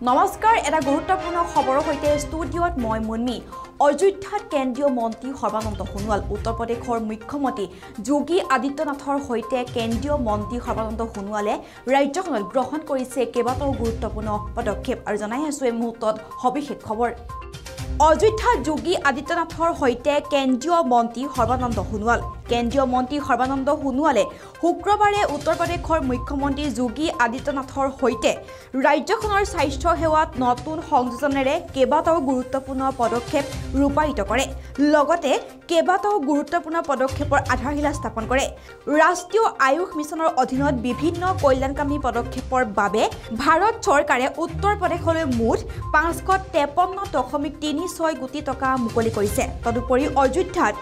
নমস্কাৰ এটা গুৰুত্বপূৰ্ণ খবৰৰ সৈতে ষ্টুডিঅ'ত মই মুন্মি অযোধ্যাত কেন্দ্ৰীয় মন্ত্ৰী সৰ্বানন্দ সোণোৱাল উত্তৰ প্ৰদেশৰ মুখ্যমন্ত্ৰী যোগী আদিত্যনাথৰ সৈতে কেন্দ্ৰীয় মন্ত্ৰী সৰ্বানন্দ সোণোৱালে ৰাজ্যখনত গ্ৰহণ কৰিছে কেইবাটাও গুৰুত্বপূৰ্ণ পদক্ষেপ আৰু জনাই আছো এই মুহূৰ্তত সবিশেষ খবৰ অযোধ্যাত যোগী আদিত্যনাথৰ সৈতে কেন্দ্ৰীয় মন্ত্ৰী সৰ্বানন্দ সোণোৱাল কেন্দ্ৰীয় মন্ত্ৰী সৰ্বানন্দ সোণোৱালে শুক্ৰবাৰে উত্তৰ প্ৰদেশৰ মুখ্যমন্ত্ৰী যোগী আদিত্যনাথৰ সৈতে ৰাজ্যখনৰ স্বাস্থ্য সেৱাত নতুন সংযোজনেৰে কেইবাটাও গুৰুত্বপূৰ্ণ পদক্ষেপ ৰূপায়িত কৰে লগতে কেইবাটাও গুৰুত্বপূৰ্ণ পদক্ষেপৰ আধাৰশিলা স্থাপন কৰে ৰাষ্ট্ৰীয় আয়ুষ মিছনৰ অধীনত বিভিন্ন কল্যাণকামী পদক্ষেপৰ বাবে ভাৰত চৰকাৰে উত্তৰ প্ৰদেশলৈ মুঠ ৫৫৩.৩৬ কোটি টকা মুকলি কৰিছে তদুপৰি অযোধ্যাত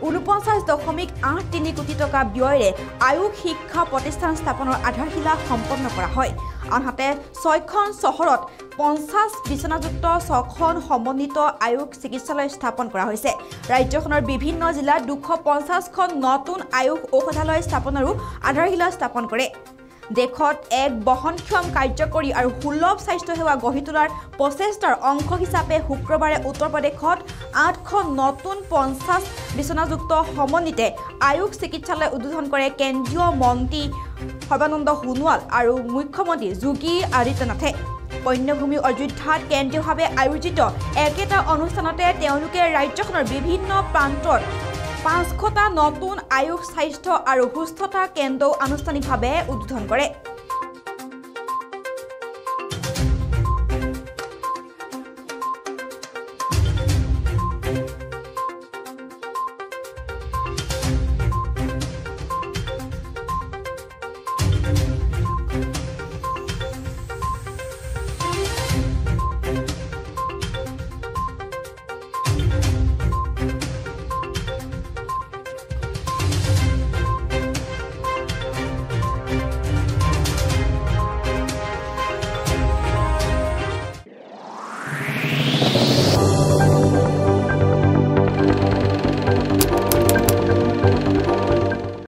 ৪৯.৮৩ কোটি টকা ব্যয়েৰে আয়ুষ শিক্ষা প্ৰতিষ্ঠান স্থাপনৰ আধাৰশিলা সম্পন্ন কৰা হয় আনহাতে ৬খন চহৰত ৫০ বিচনাযুক্ত ৬খন সমন্বিত আয়ুষ চিকিৎসালয় স্থাপন কৰা হৈছে ৰাজ্যখনৰ বিভিন্ন জিলাত ২৫০খন নতুন আয়ুষ ঔষধালয় স্থাপনৰো আধাৰশিলা স্থাপন কৰে দেশত এক বহনক্ষম কাৰ্যকৰী আৰু সুলভ স্বাস্থ্য সেৱা গঢ়ি তোলাৰ প্ৰচেষ্টাৰ অংশ হিচাপে শুক্ৰবাৰে উত্তৰ প্ৰদেশত ৮খন নতুন ৫০ বিচনাযুক্ত সমন্বিত আয়ুষ চিকিৎসালয় উদ্বোধন কৰে কেন্দ্ৰীয় মন্ত্ৰী সৰ্বানন্দ সোণোৱাল আৰু মুখ্যমন্ত্ৰী যোগী আদিত্যনাথে পণ্যভূমি অযোধ্যাত কেন্দ্ৰীয়ভাৱে আয়োজিত একেটা অনুষ্ঠানতে তেওঁলোকে ৰাজ্যখনৰ বিভিন্ন প্ৰান্তত ৫০০টা নতুন আয়ুষ স্বাস্থ্য আৰু সুস্থতা কেন্দ্ৰ আনুষ্ঠানিকভাৱে উদ্বোধন কৰে